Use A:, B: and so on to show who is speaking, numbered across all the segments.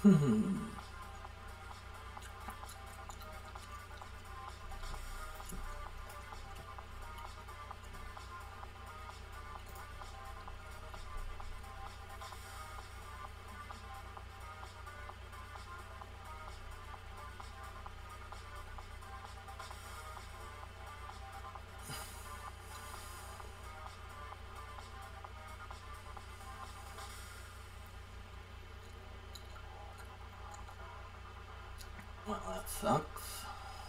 A: Well, that sucks.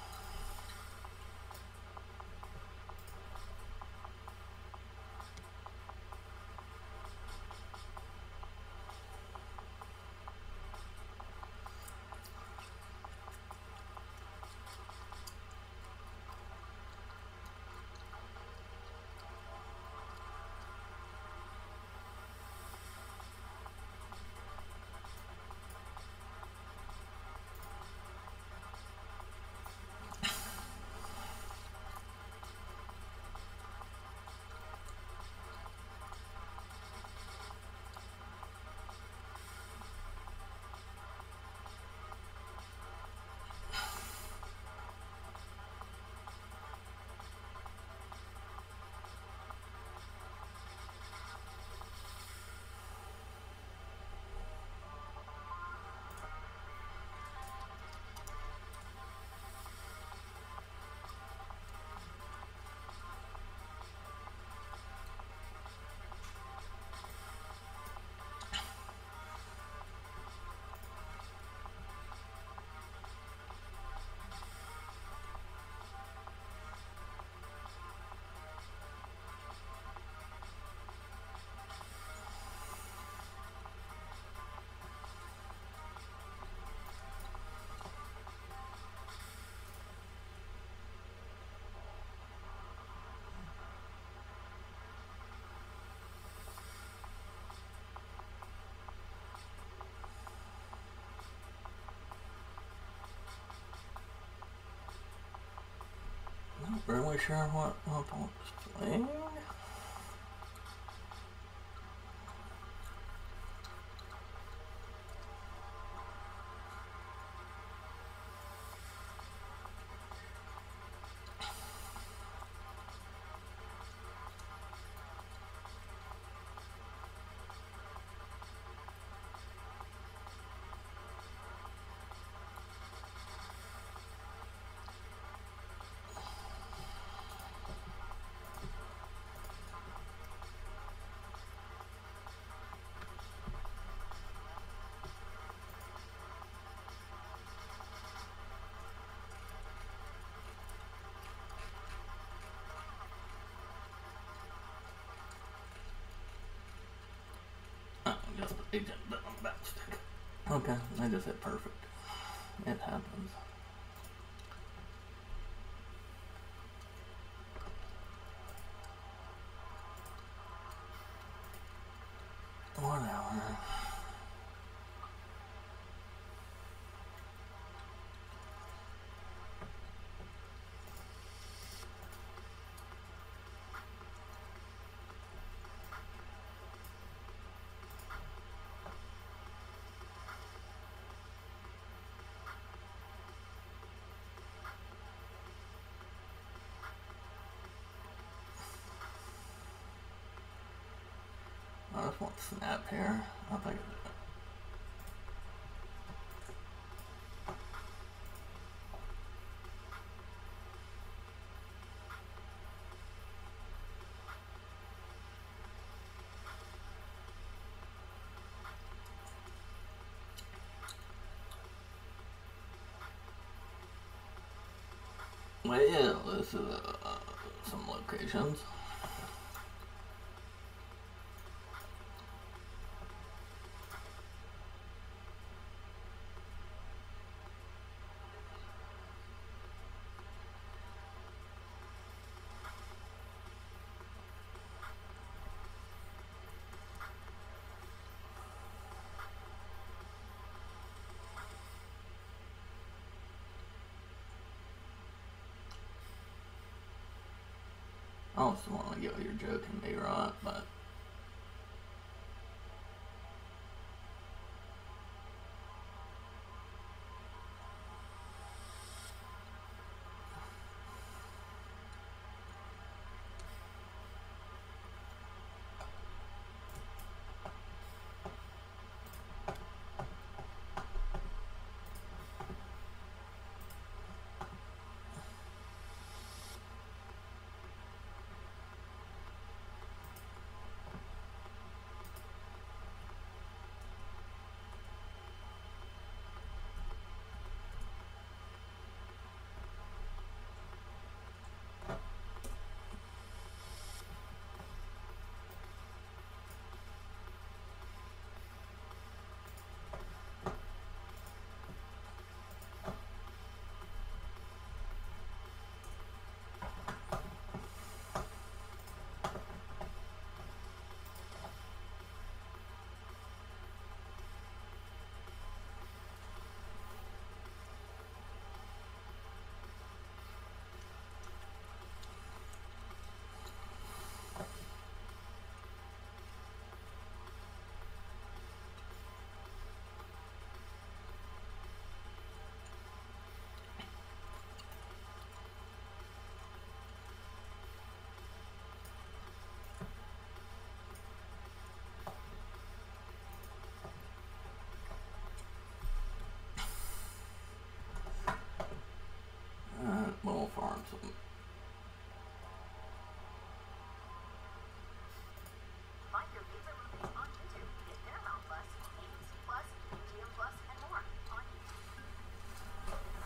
A: Not really sure what opponent's playing. Oh, just agent bit on the back stick. Okay, I just hit perfect. It happens. Whatever. I just want snap here. I'll take it. Well, this is some locations. I also want to go, you're joking me, right? But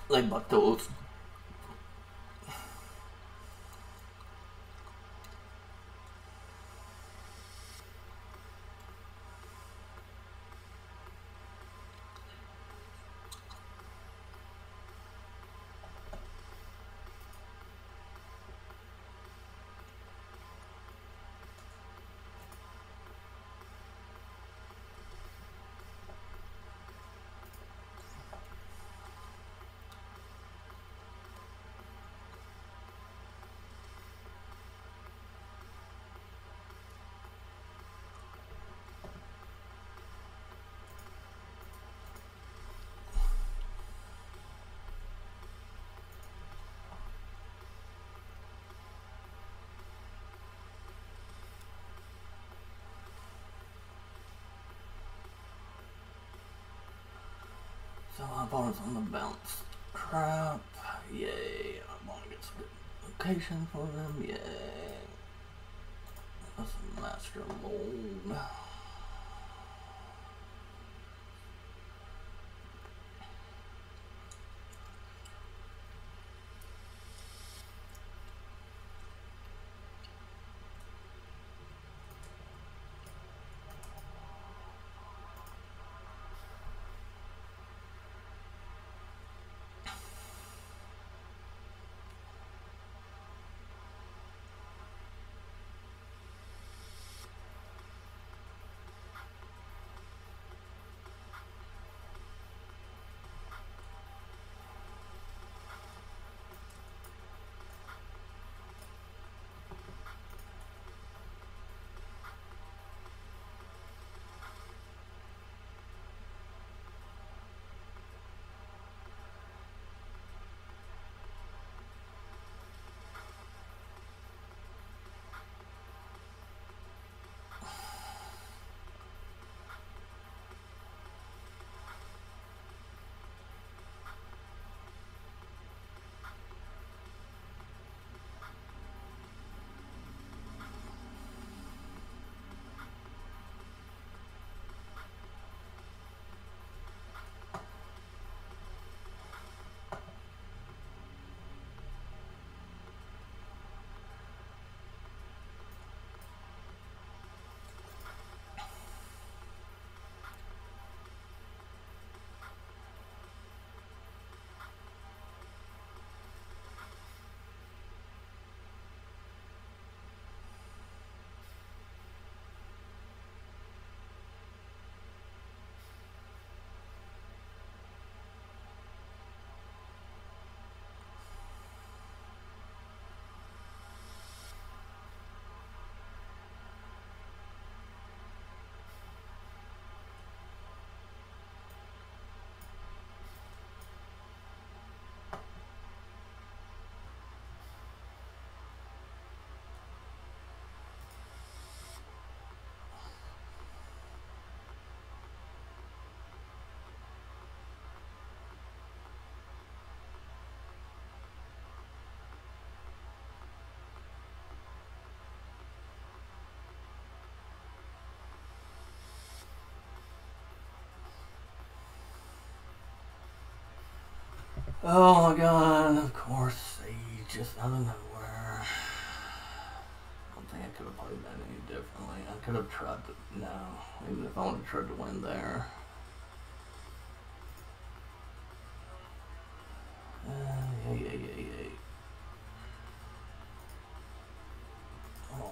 A: like buck-toes. So my opponent's on the bounce. Crap. Yay. I want to get some good location for them. Yay. That's a master mold. Oh my god, of course, Sage just out of nowhere. I don't think I could have played that any differently. I could have tried to, no, even if I would have tried to win there. Yeah. Oh.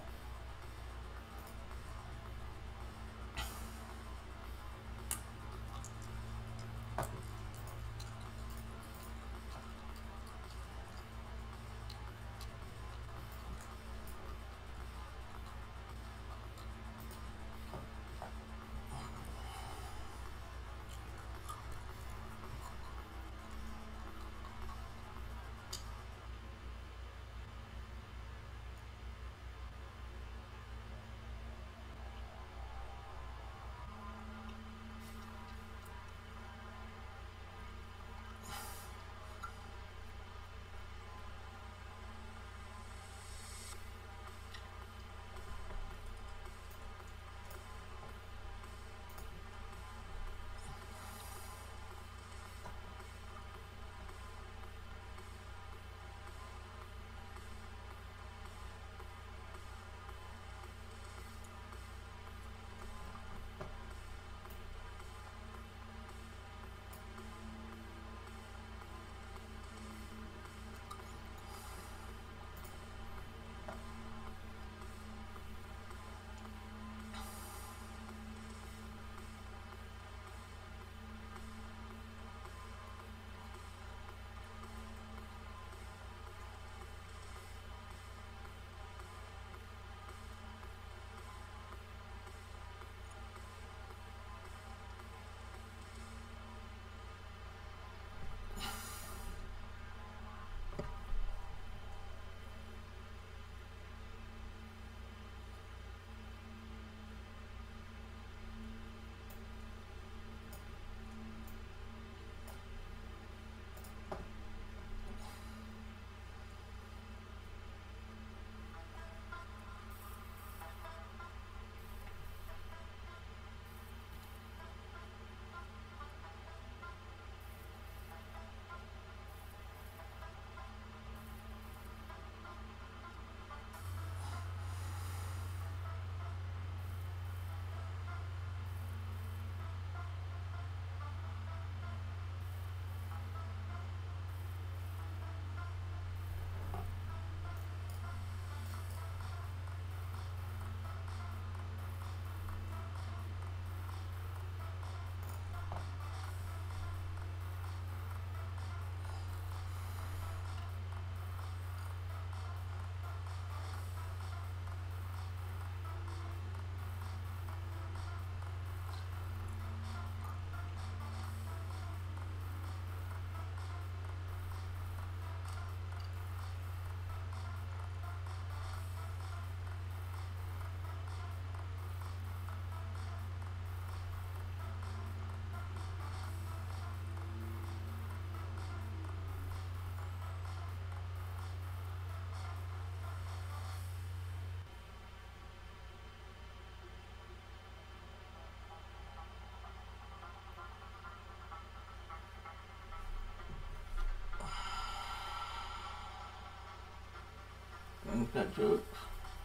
A: got jokes.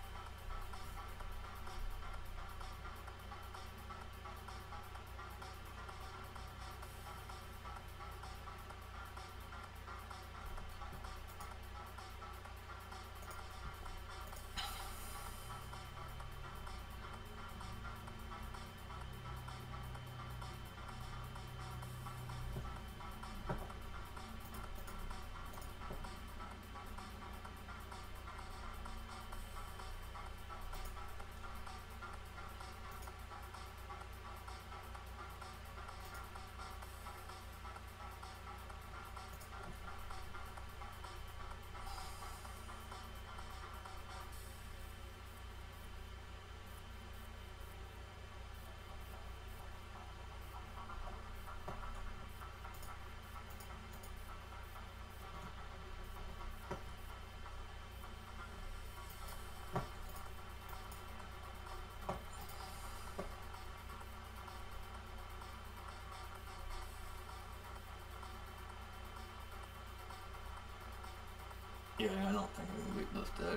A: Yeah, I don't think I can beat this deck.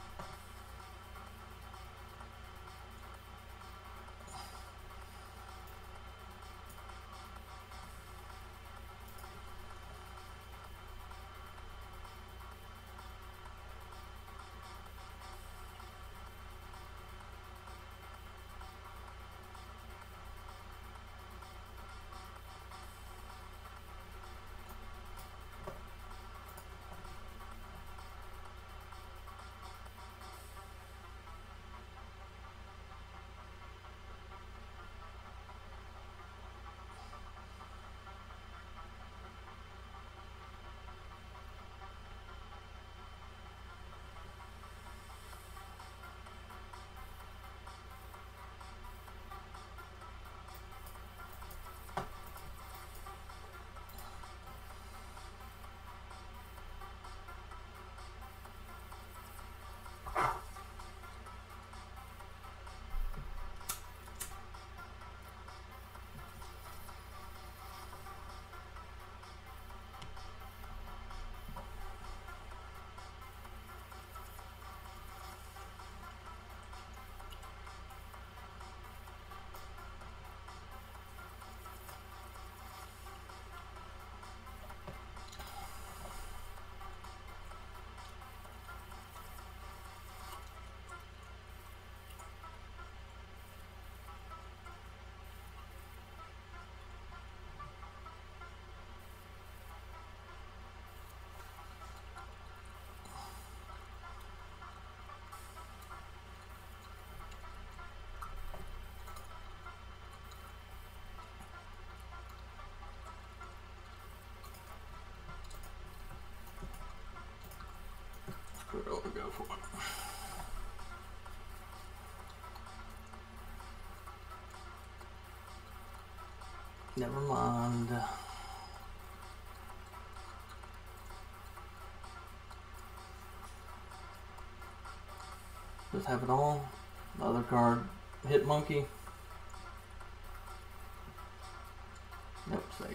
A: Screw it, I'll go for it. Never mind. Just have it all. Other card, hit monkey. Nope, sage.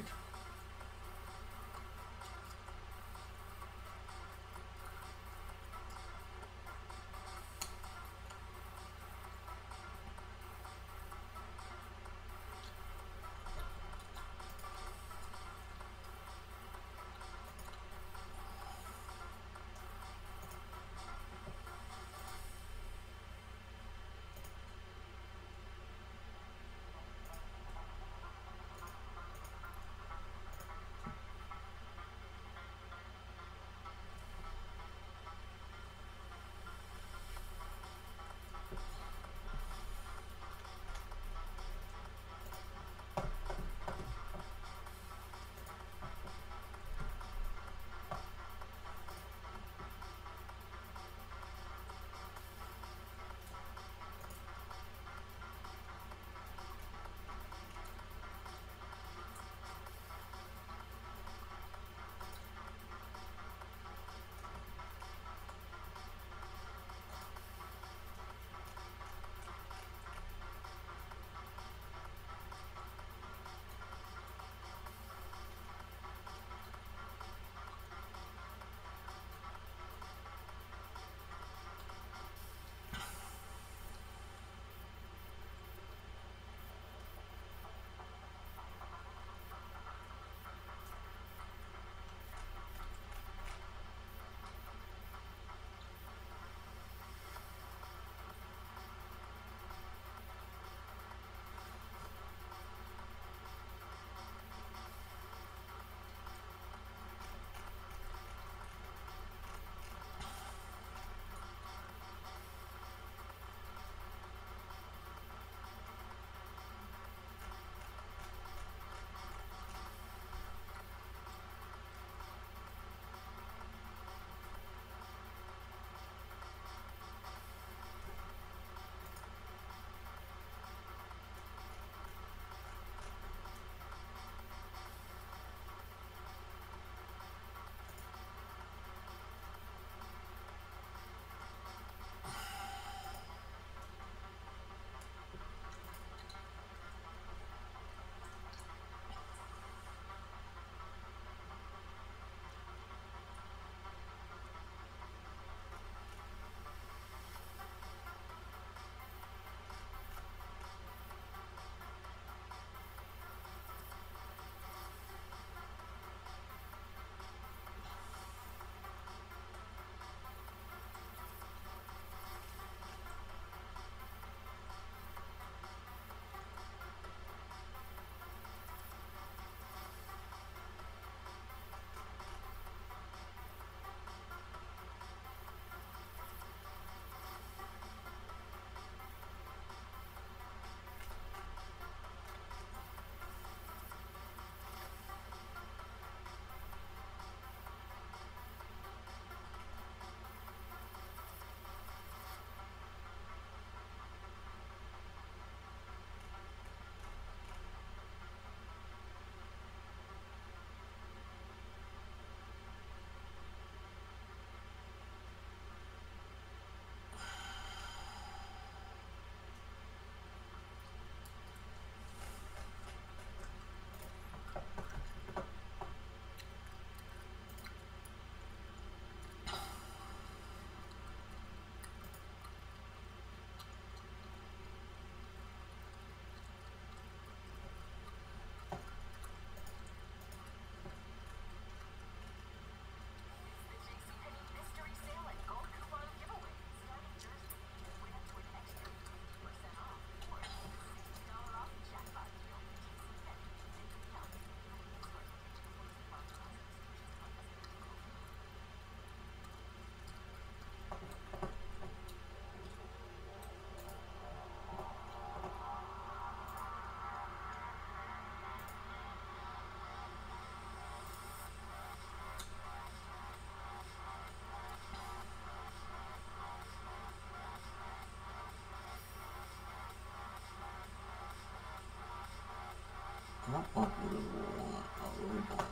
A: What do we want? I really don't.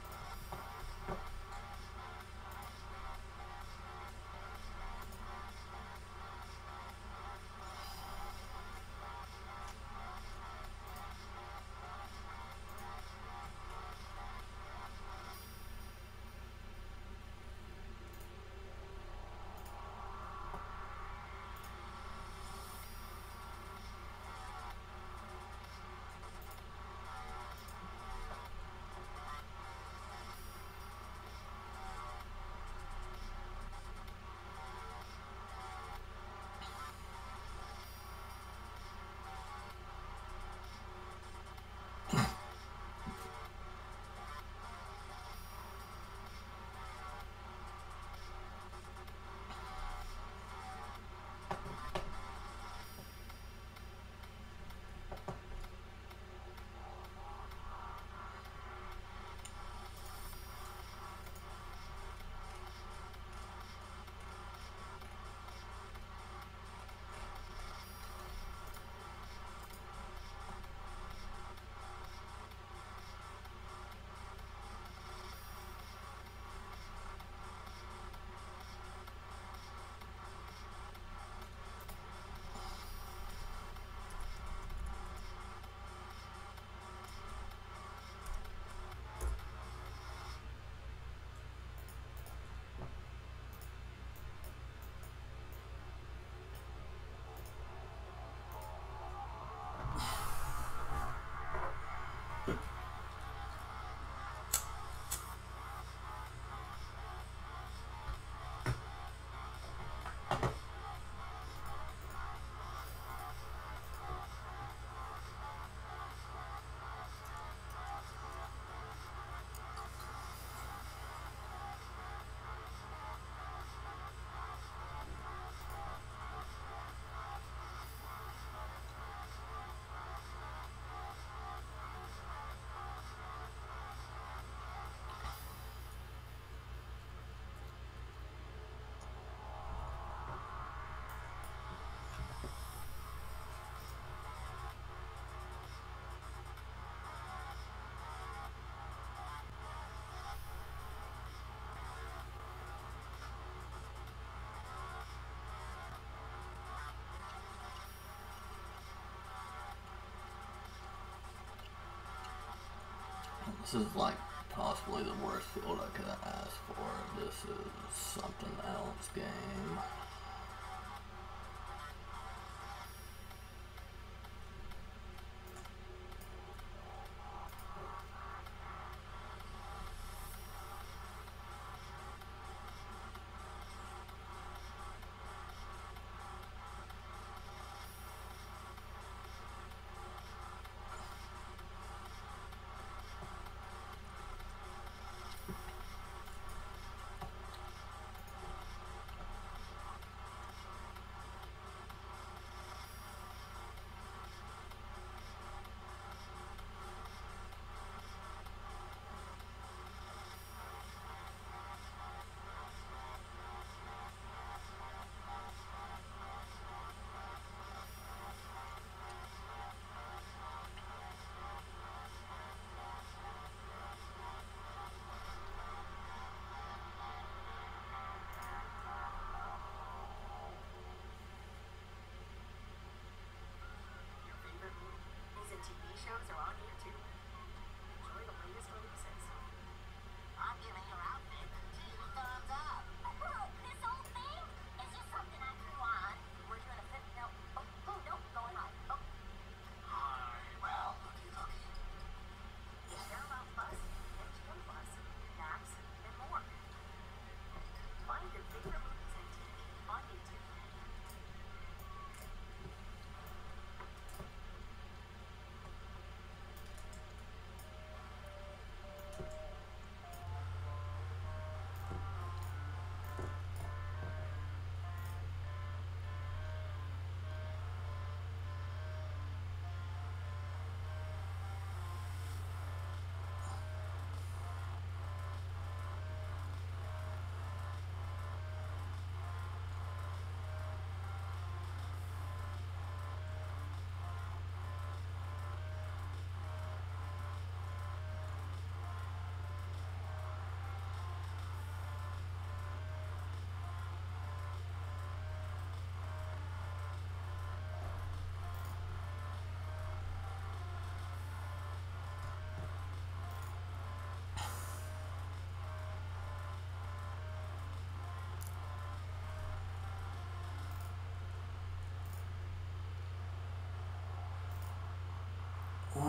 A: This is like possibly the worst field I could have asked for. This is something else game.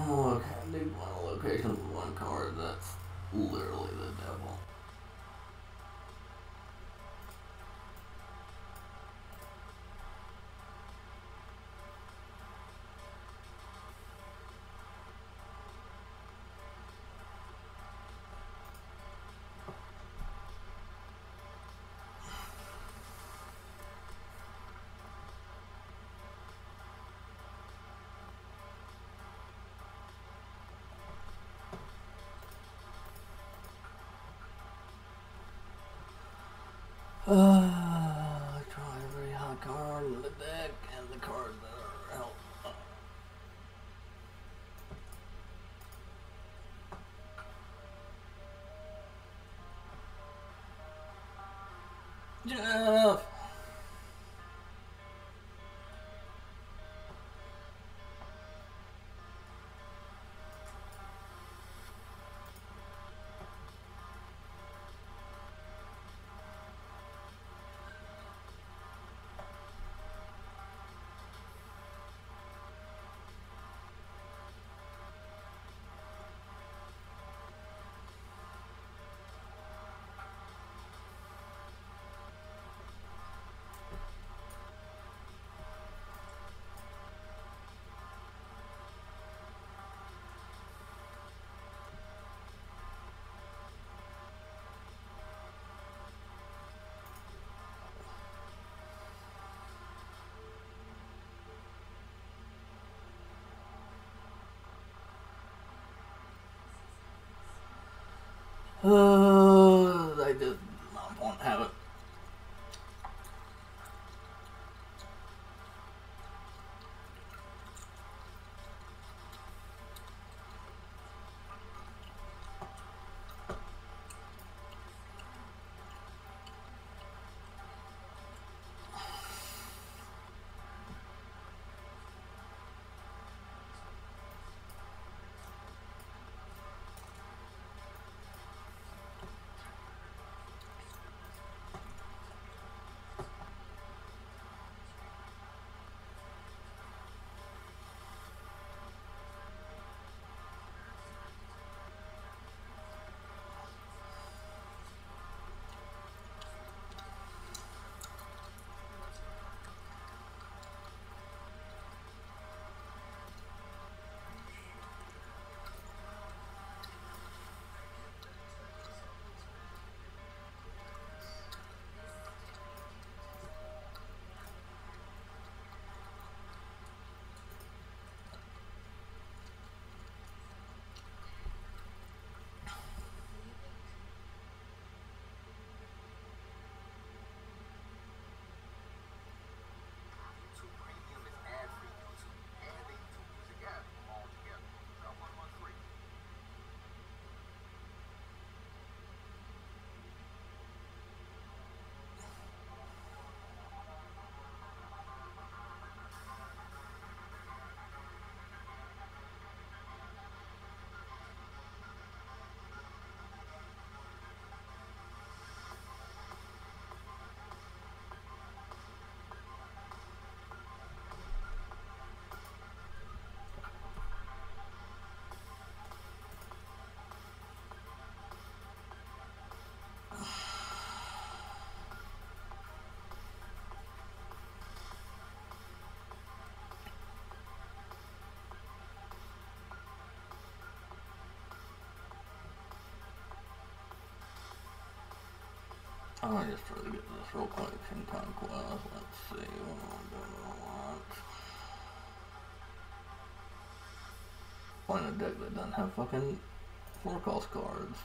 A: Oh, okay, I need one location with one card. That's literally the devil. Try every hot card in the deck and the cards that are out. Jeff! I just not want to have it. I'm gonna just try to get this real quick in Conquest. Let's see what I'm gonna want. Find a deck that doesn't have fucking 4-cost cards.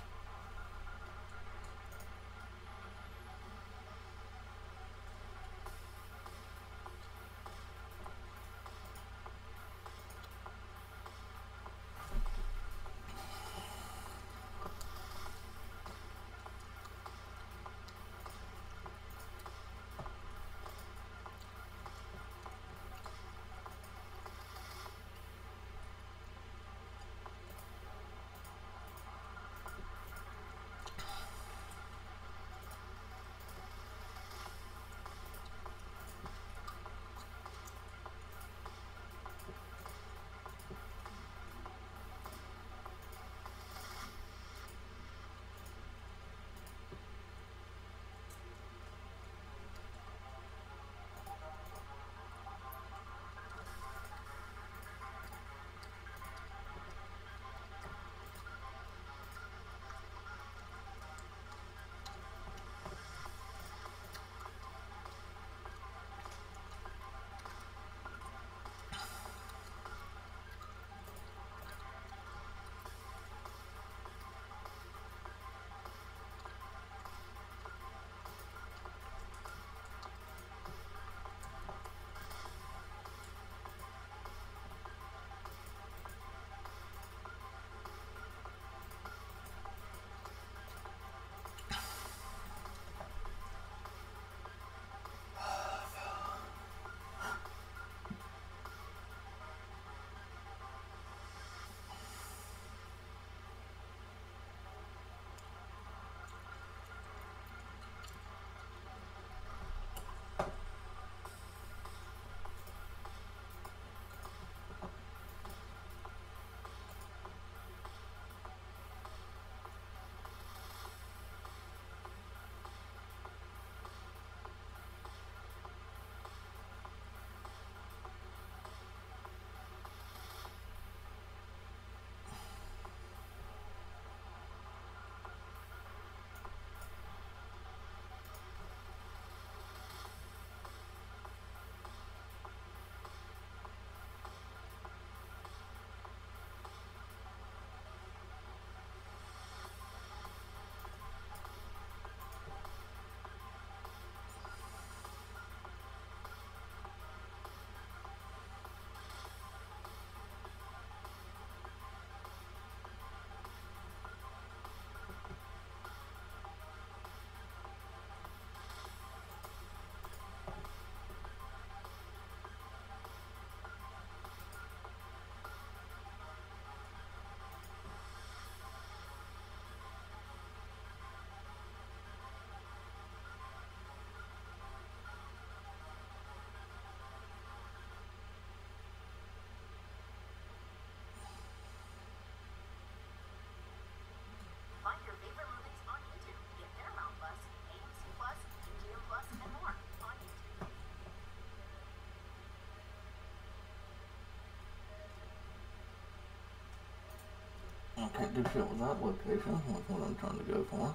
A: good shit with that location. That's what I'm trying to go for.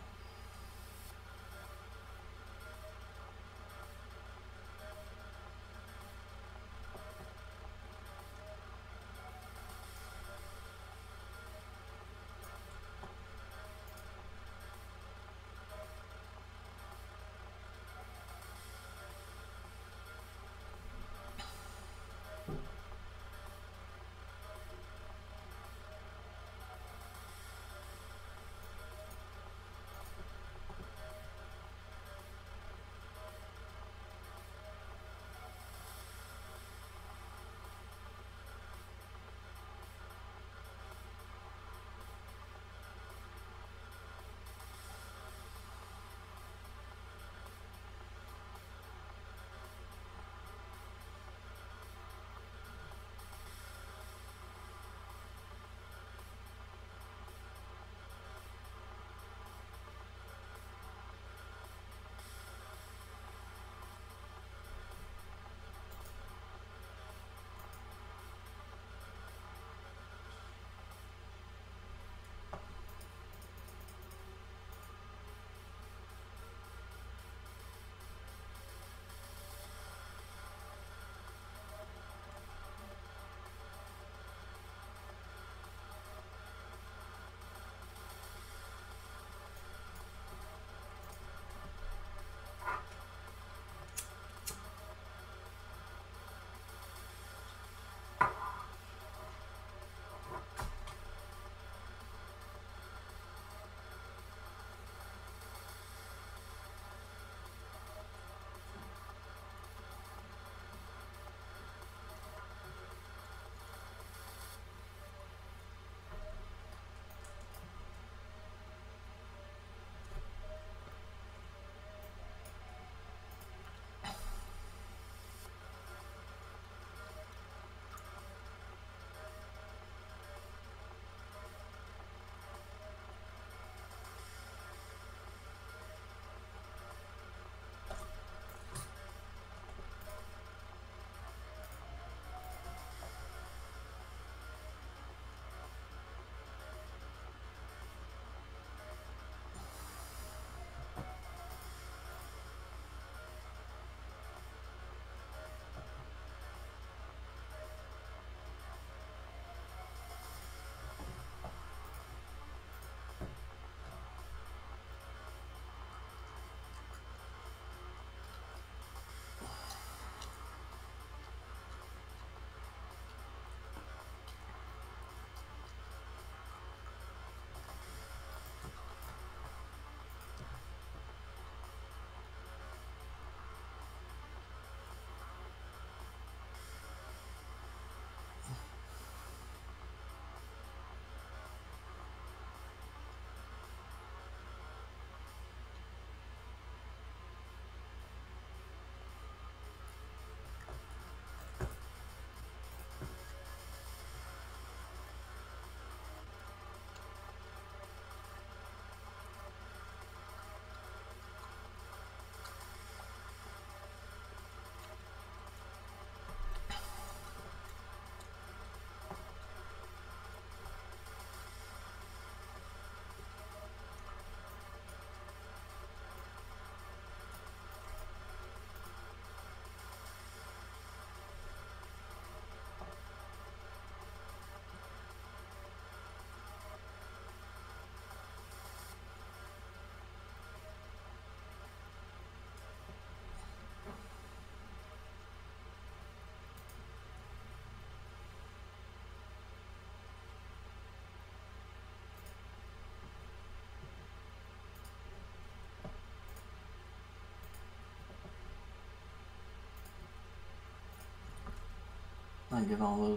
A: I get all those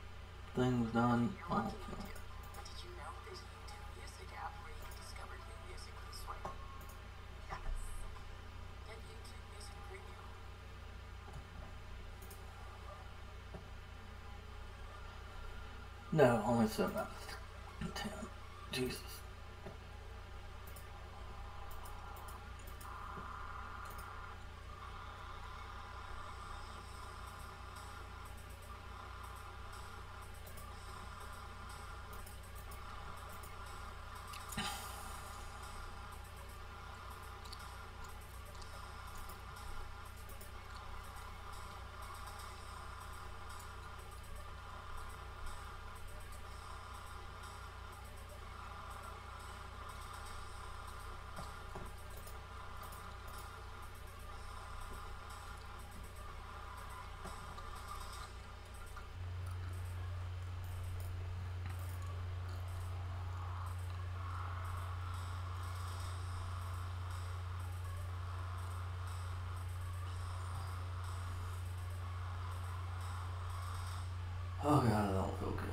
A: things done. Oh, no, only 7 out of 10. Jesus. Oh god, I don't feel good.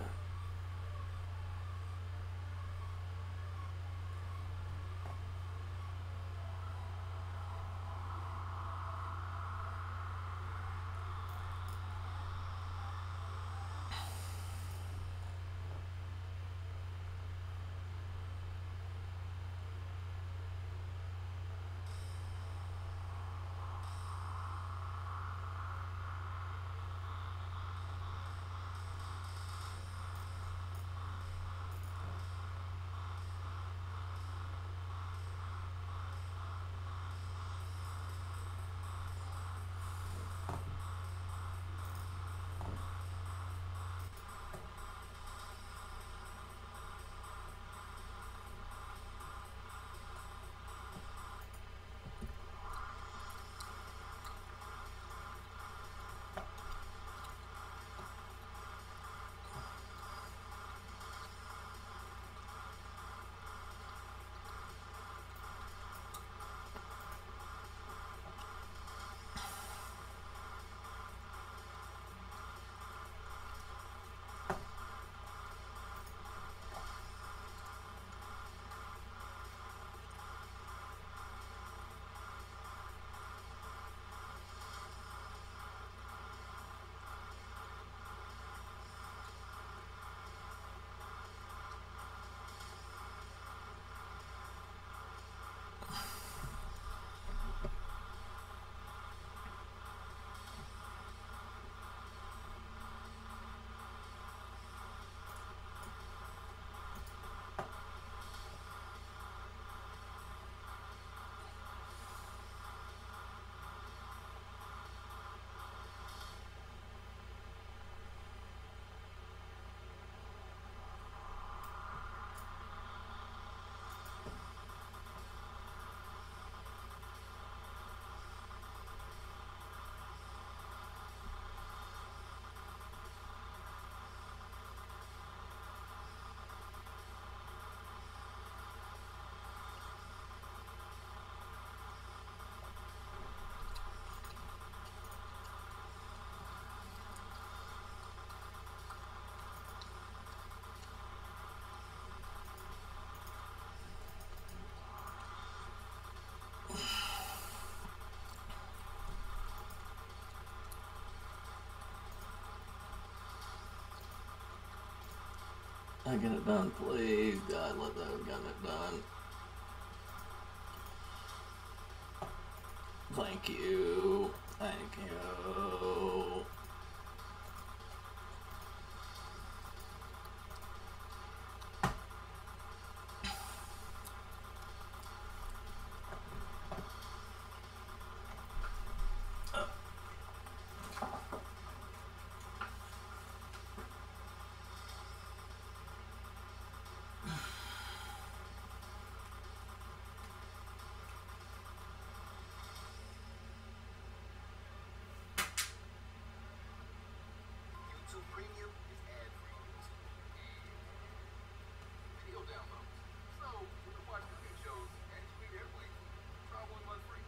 A: I get it done, please. God, let that get it done. Thank you. Thank you.
B: YouTube Premium is ad-free video downloads. So you can watch cooking shows and tweet airplanes. Try 1 month free.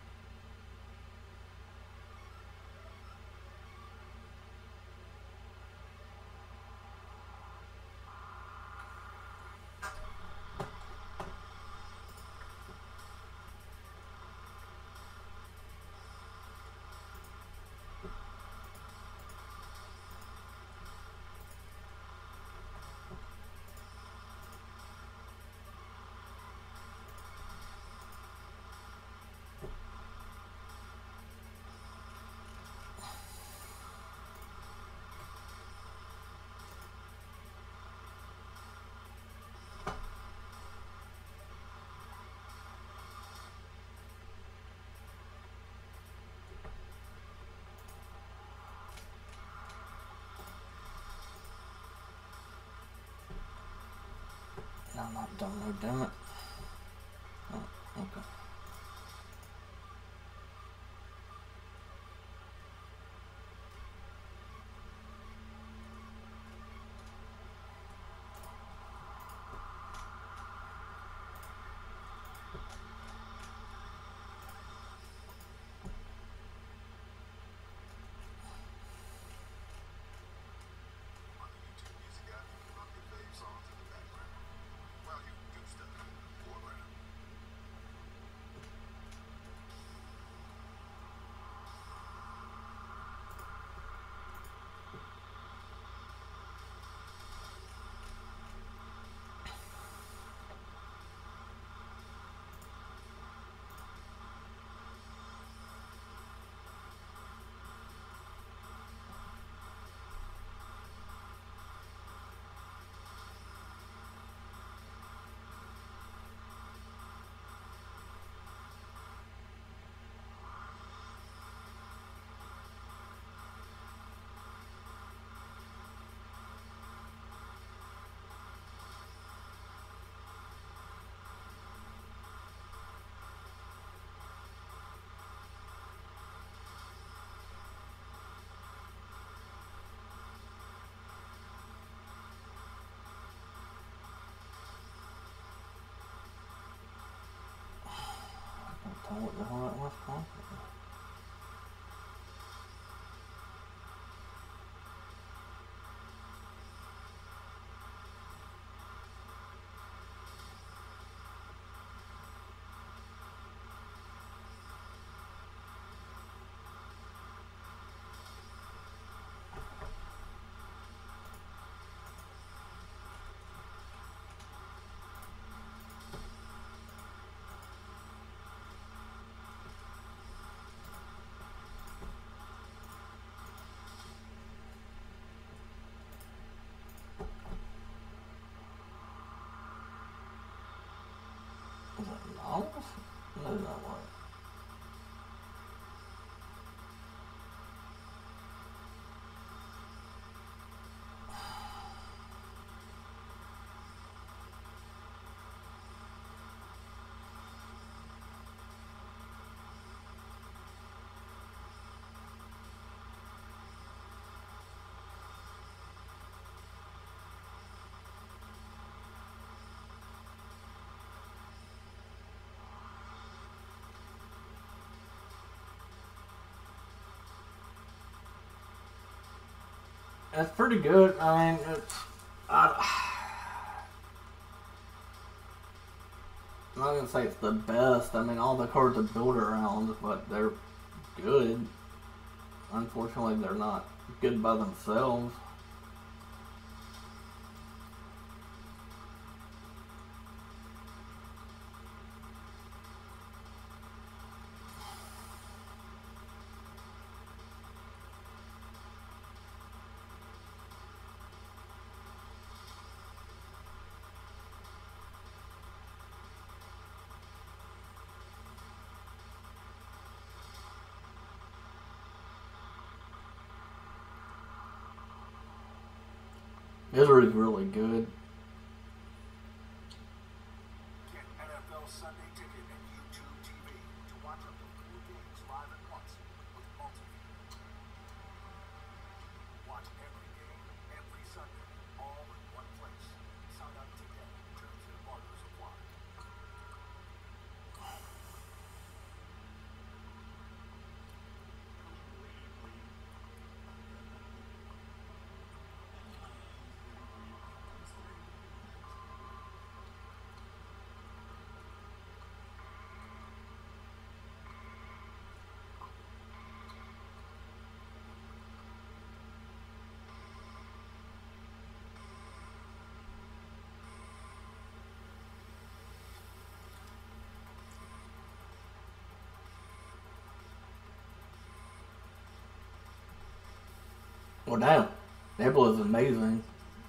A: I'm not done, no, damn it. Oh, okay. what the hell that was called. Is that novels? No, not what. That's pretty good. I mean, I'm not gonna say it's the best. I mean, all the cards are built around, but they're good. Unfortunately, they're not good by themselves. Misery's really good.
B: Get NFL Sunday Ticket and YouTube TV to watch up to 4 games live at once with multi-view. Watch every game, every Sunday, all in one place. Sign up today. Terms and barters apply.
A: Well, damn. Nebula's amazing.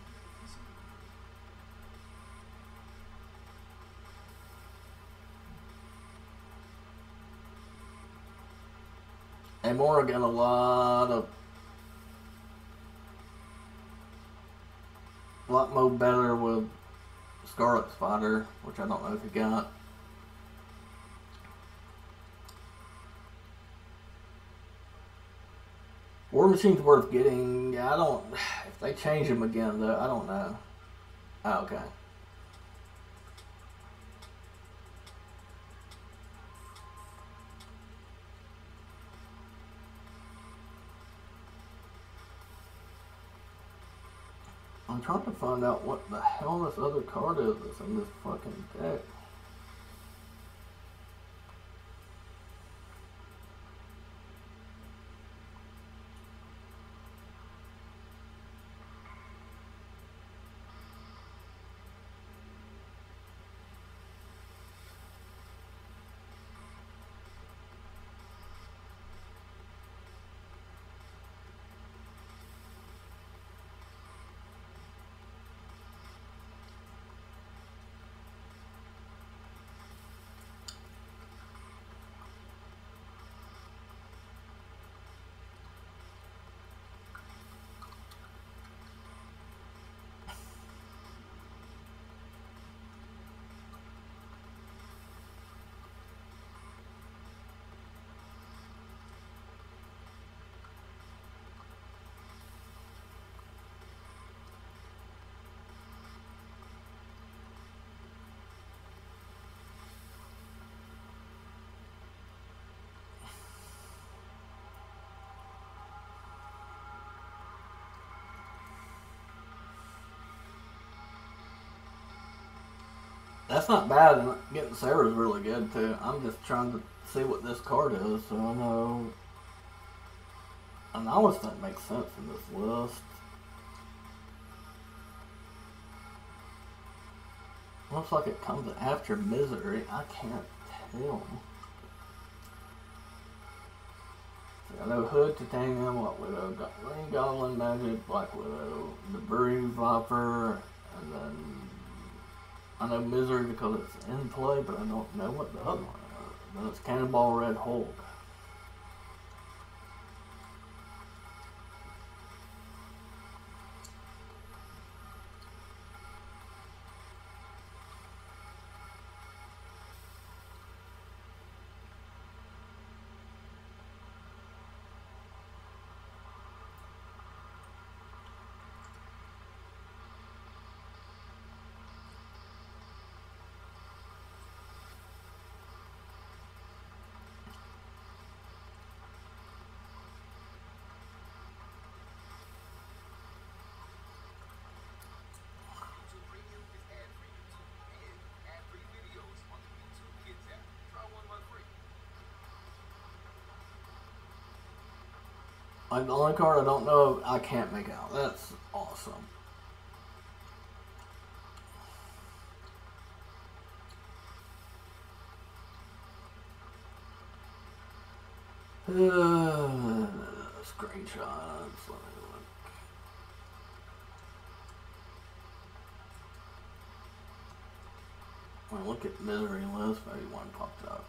A: And Mora got a lot more better with Scarlet Spider, which I don't know if he got. War Machine's worth getting. I don't. If they change him again, though, I don't know. Oh, okay. I'm trying to find out what the hell this other card is that's in this fucking deck. That's not bad, and getting Sarah's really good too. I'm just trying to see what this card is, so I know. And I always think it makes sense in this list. Looks like it comes after Misery. I can't tell. I know Hood, Titanium, White Widow, Green Goblin, Magic, Black Widow, Debris, Viper, and then I know Misery because it's in play, but I don't know what the other one is. Then it's Cannonball, Red Hulk.
B: YouTube Premium is ad-free YouTube and ad-free videos on the YouTube Kids app. Try 1 month free.
A: Like the only card I don't know, I can't make out. That's awesome. Screenshots. Let me look. When I look at Misery list, maybe one popped up.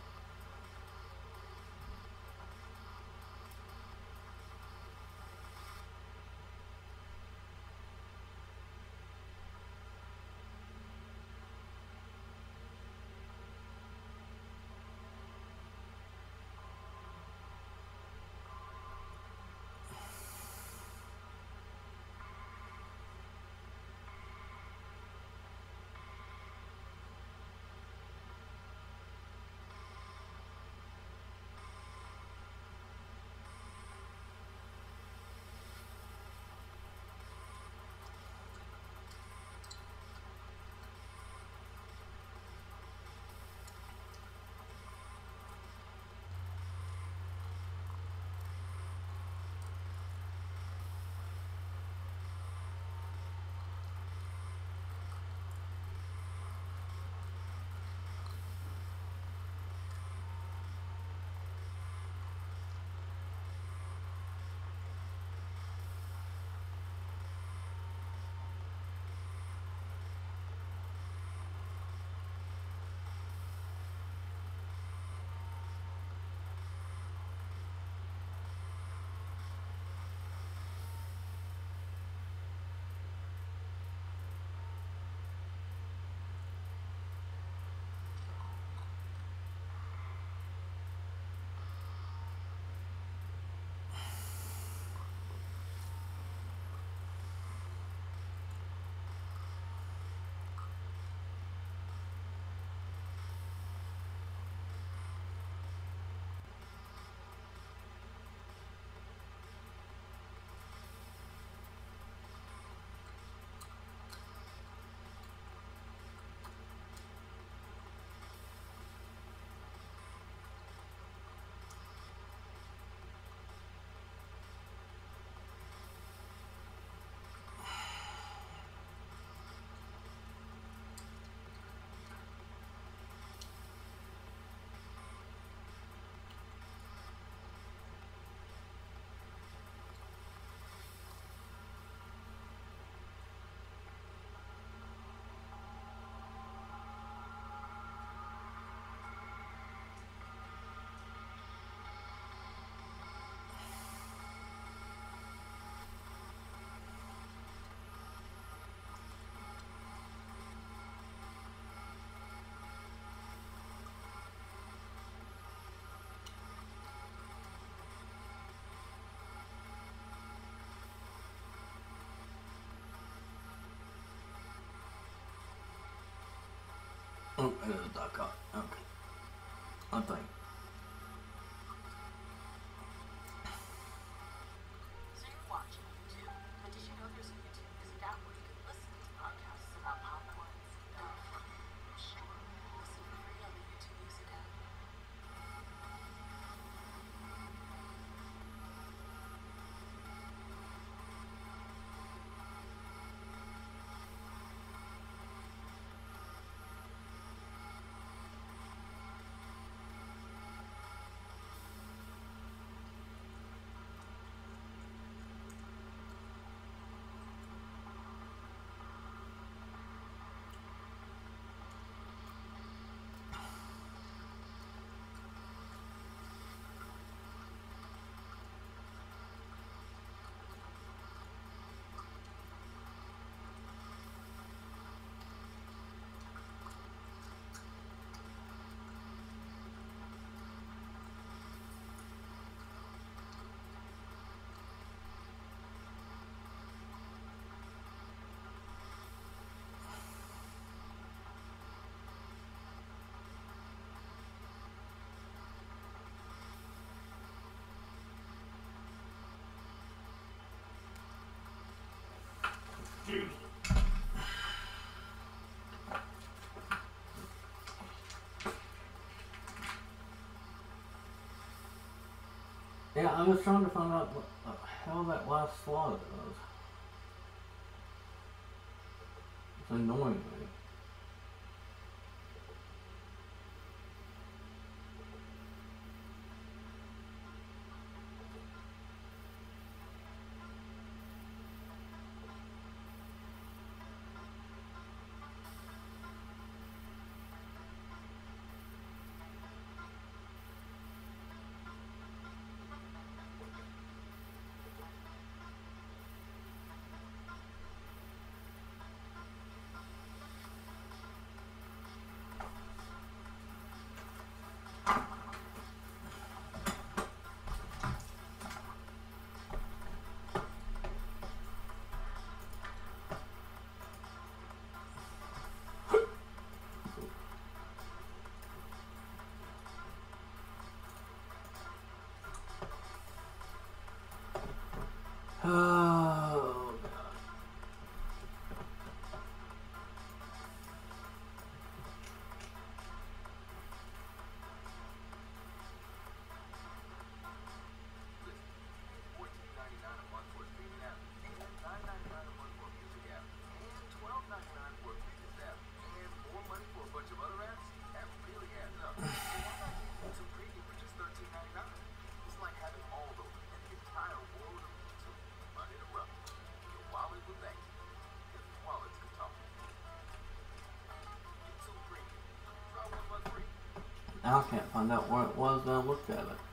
A: Oh, it is .com. Okay. I think.
C: So you're watching YouTube, but did you know there's a YouTube Music app where you can listen to podcasts about pop quiz? Sure.
A: Yeah, I was trying to find out what the hell that last slot was. It's annoying me. Oh,
B: $14.99 a month for a streaming app, and $9.99 a month for a music app, and $12.99 for a fitness app, and more money for a bunch of other apps. That really adds up. So why not get YouTube Premium for just $13.99? It's like having all those and the entire world of YouTube uninterrupted. Your wallet will thank you. Because wallets can talk. YouTube Premium. Try 1 month free.
A: now I can't find out where it was, and I looked at it.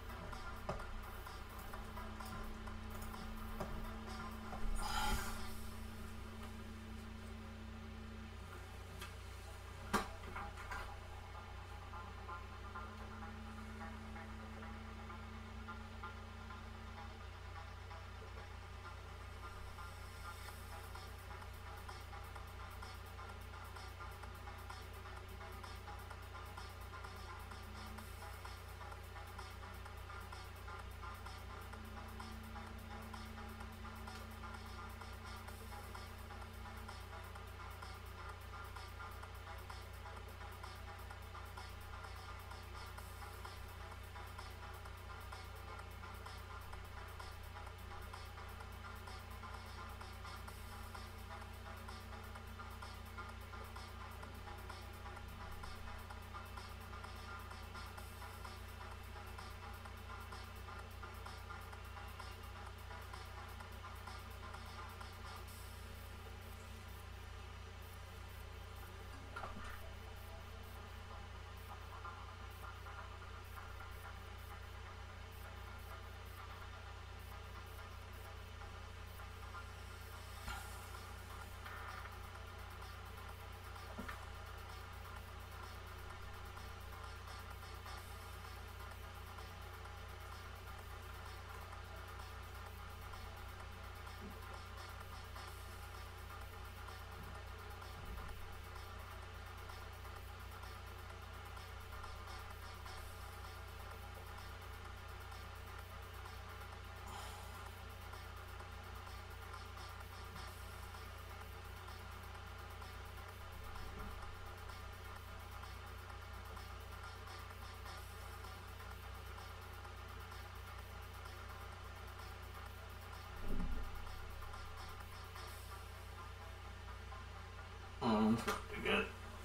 A: That's pretty good.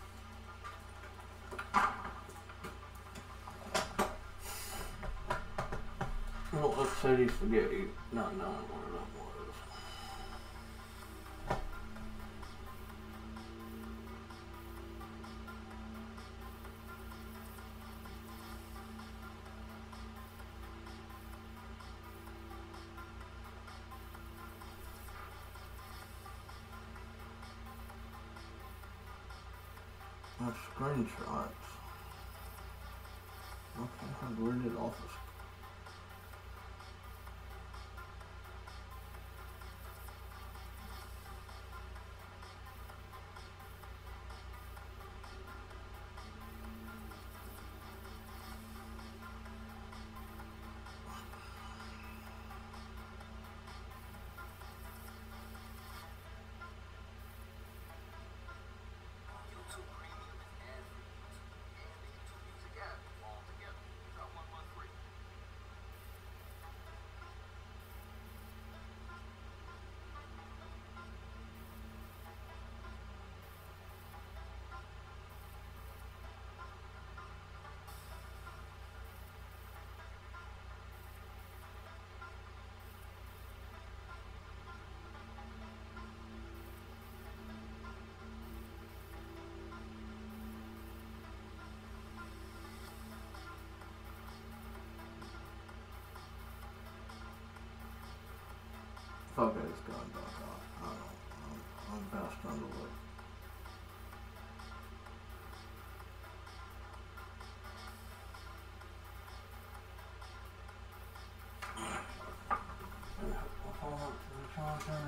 A: Well, let's say these spaghetti, not knowing where that was. That's screenshots. Okay, where did office? Fuck, I just got back off. I don't know. I'm past trying to look. I'll phone up to the charger.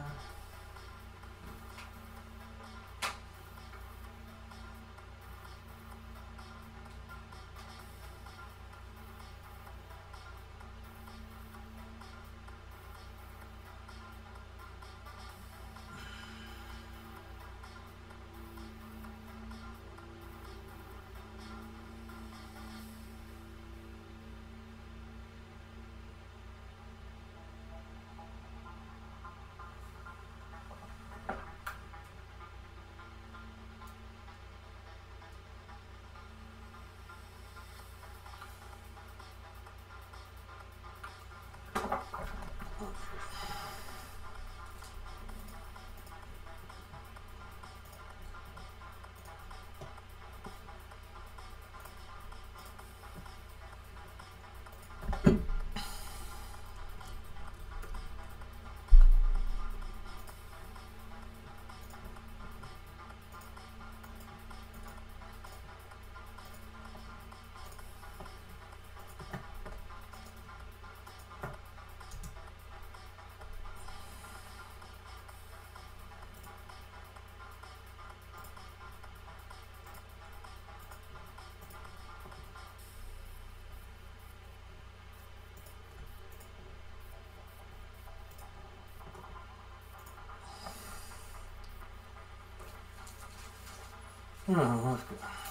A: Oh, let's go.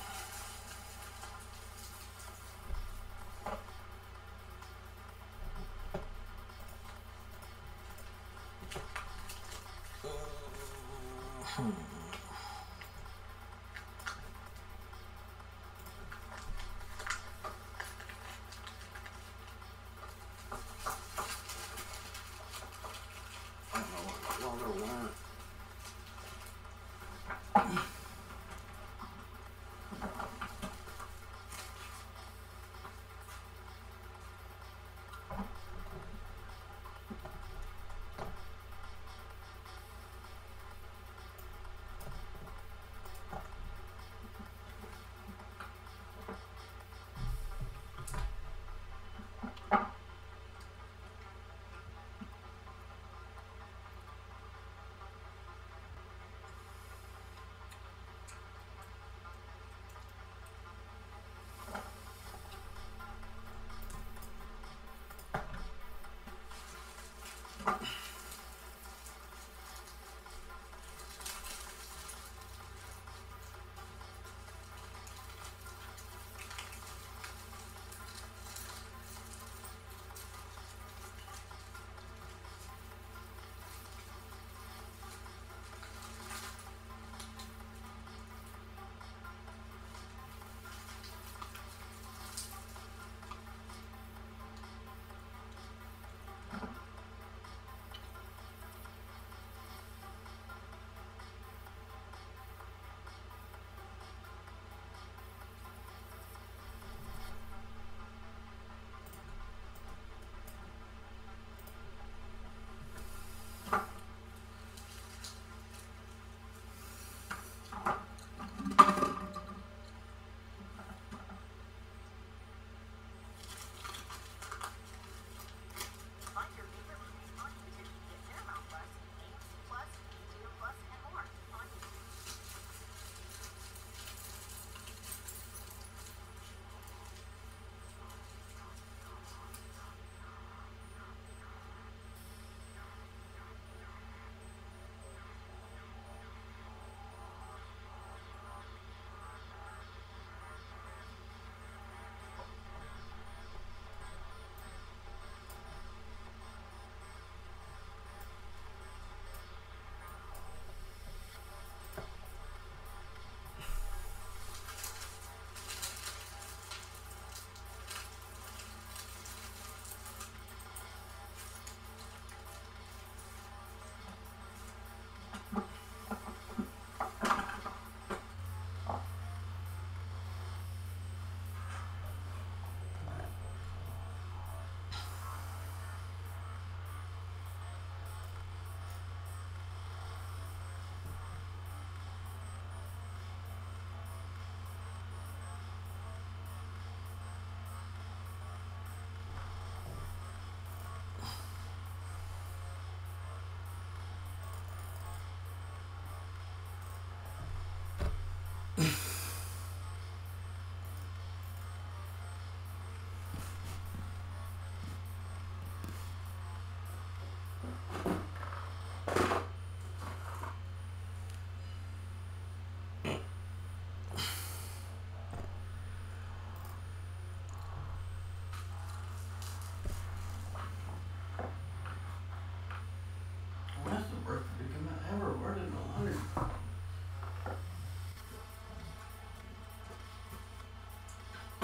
A: I don't know what longer went.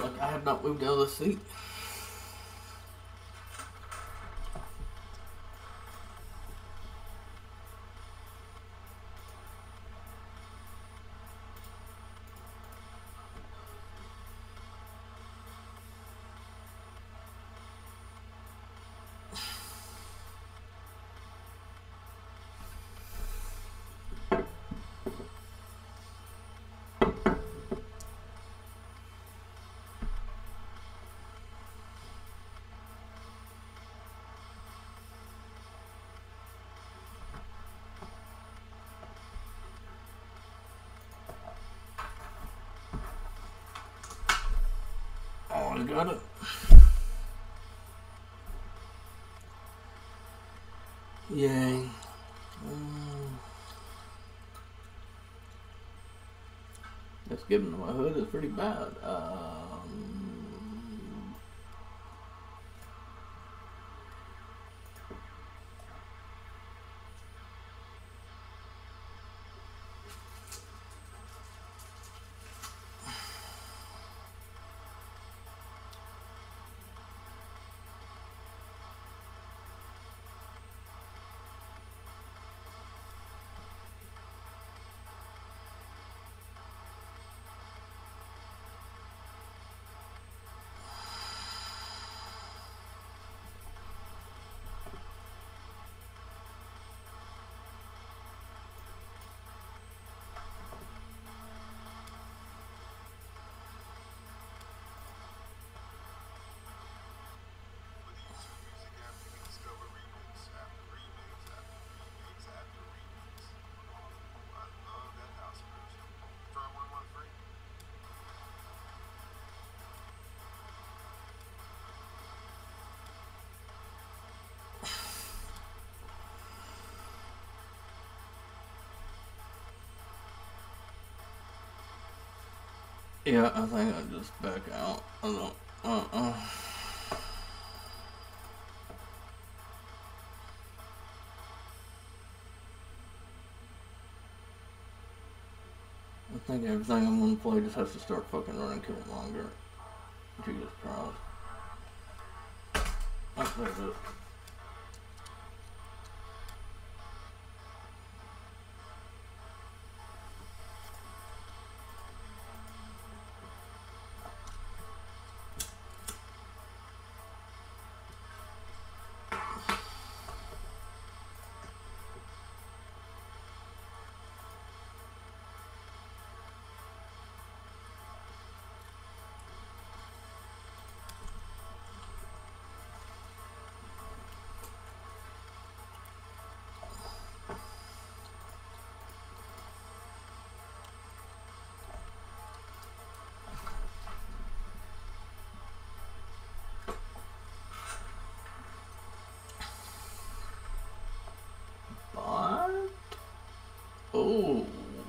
A: Like I have not moved out of the seat. Oh, I got it. Yay. That's given to my hood is pretty bad.
B: With each music app, you can discover remix after remix after remix after remix. Ooh, I love that house version. Try one month free.
A: Yeah, I think I just back out. I don't. I think everything I'm gonna play just has to start fucking running Killmonger. Jesus Christ. Oh, there's it. What? Oh.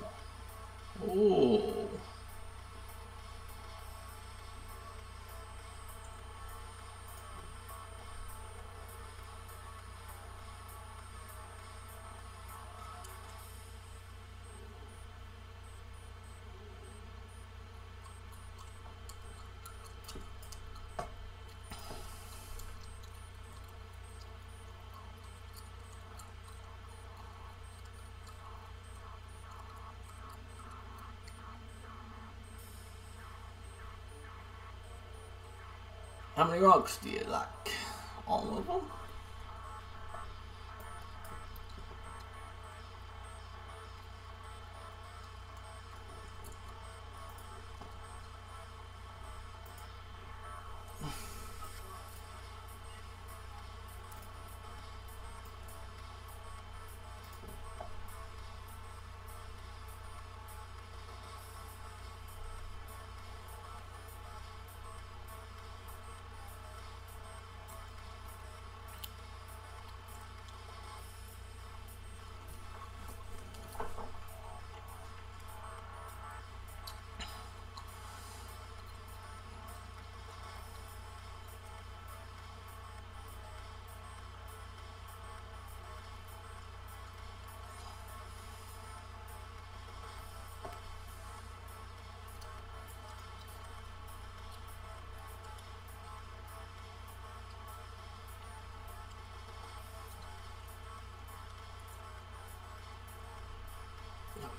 A: Oh. How many rocks do you like? All of them?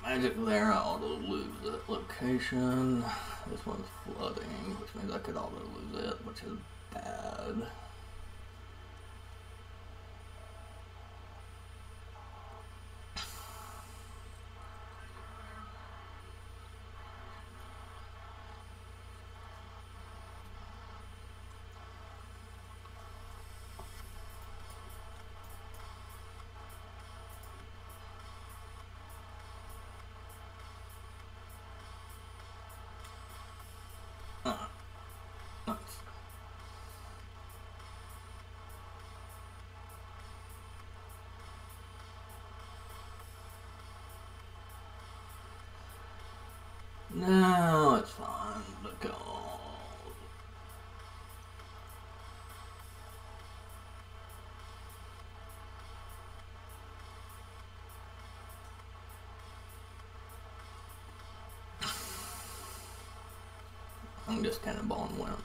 A: Magic there, I auto lose that location. This one's flooding, which means I could auto lose it, which is bad. Nice. No, it's fine to go. I'm just cannonballing wimp.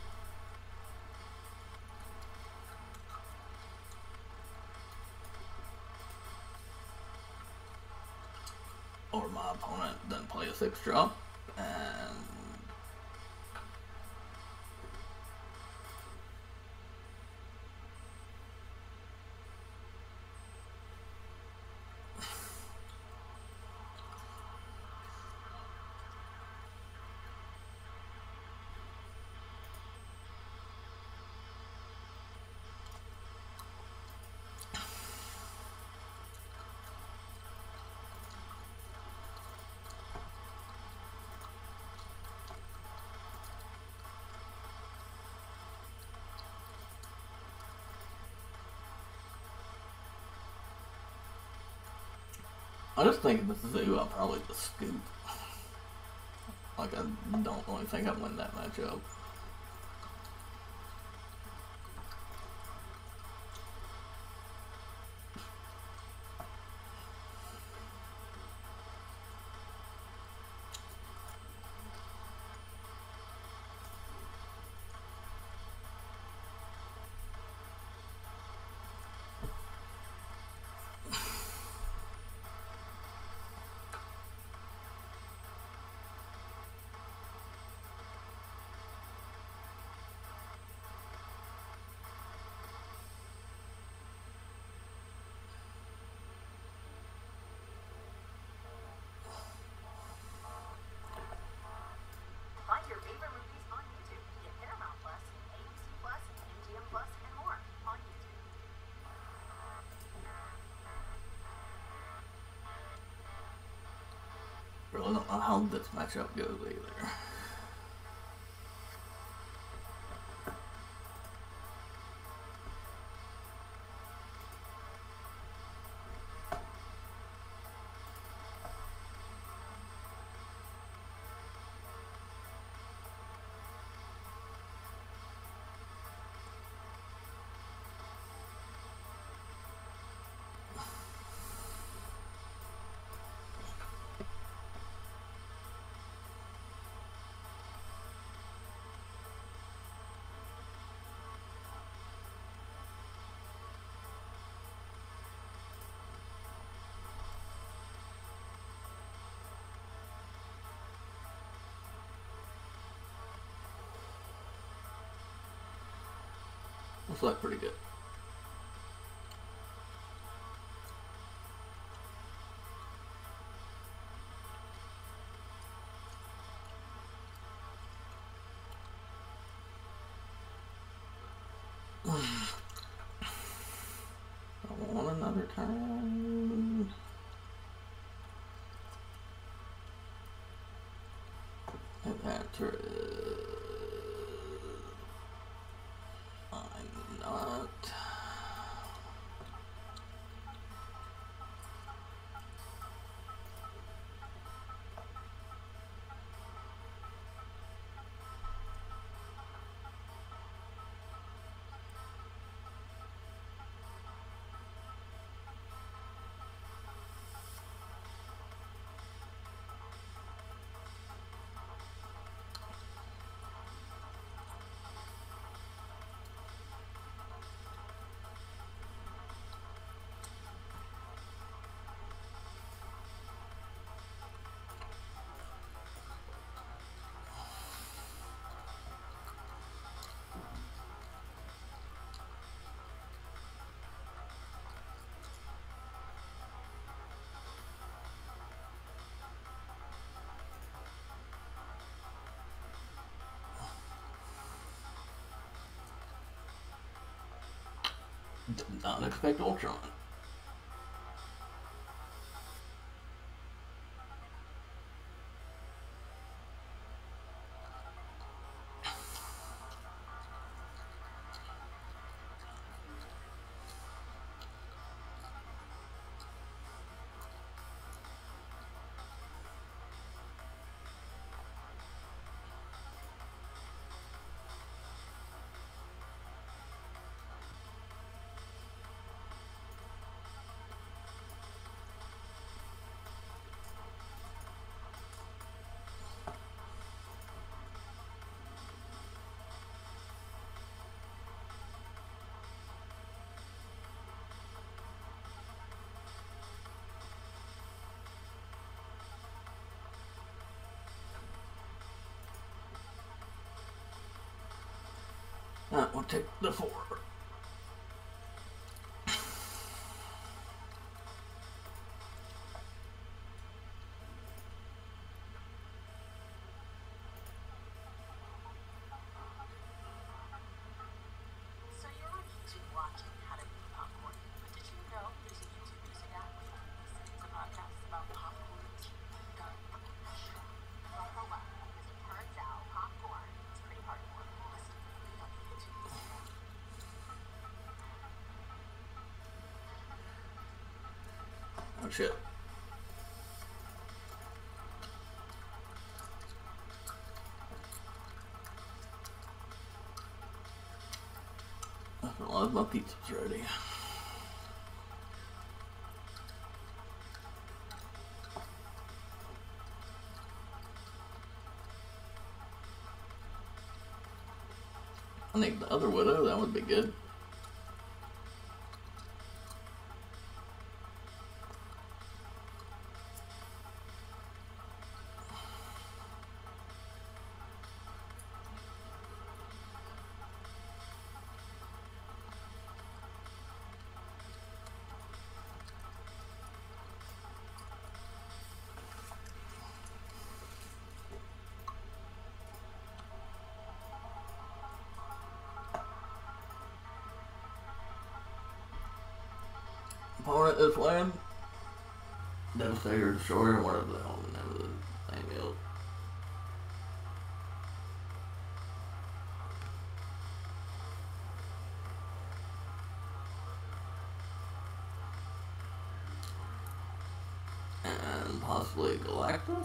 A: Or my opponent then play a 6-drop, and I just think if it's Zoo, I'll probably just scoop. Like, I don't really think I win that matchup.
C: Find your favorite movies on YouTube. Get Paramount Plus, ABC Plus, MGM Plus, and more on YouTube.
A: Really don't know how this matchup goes either. Looks like pretty good. I want another turn. And after I'm not. Did not expect Ultron. We'll take the 4.
C: So you're on YouTube watching How to Eat Popcorn. But did you know there's a YouTube music app where you can listen to podcasts about popcorn? Well, hold on, because it turns out popcorn is pretty hardcore. Listen free on the YouTube music app.
A: Oh shit. I love my pizza's ready. I think the other widow, that would be good. Opponent is land. Devastator, Destroyer, whatever the hell the name of the thing is. And possibly Galactus.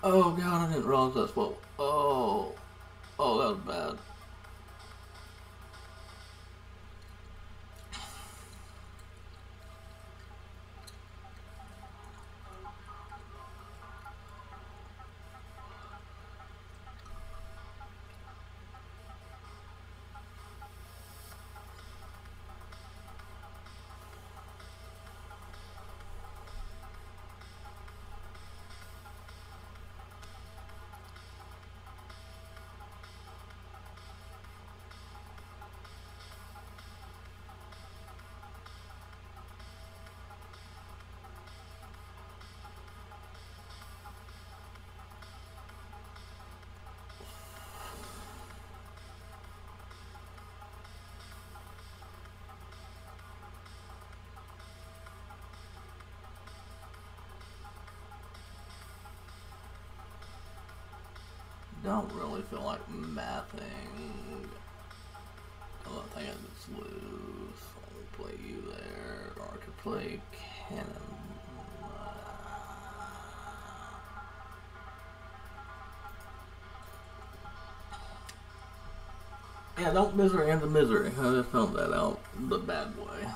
A: Oh god, I didn't realize that's what. Oh, oh, that was bad. Don't really feel like mathing. Cause I think I just lose. I'll play you there, or I could play Cannon. Yeah, don't misery into misery. I just found that out the bad way.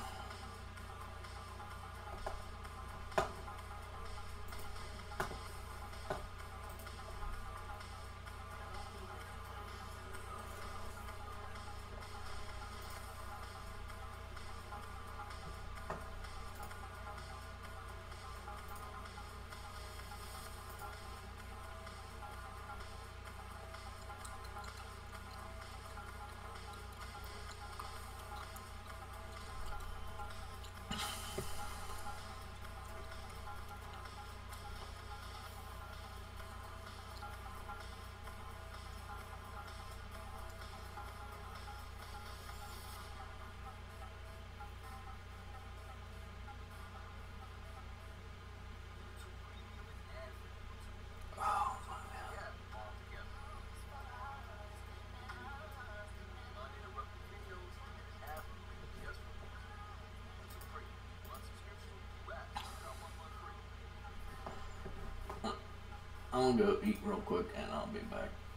B: Uninterrupted videos and an app just for you. YouTube Premium. Month subscription, new app. Check out 1 month free.
A: I'm gonna go eat real quick and I'll be back.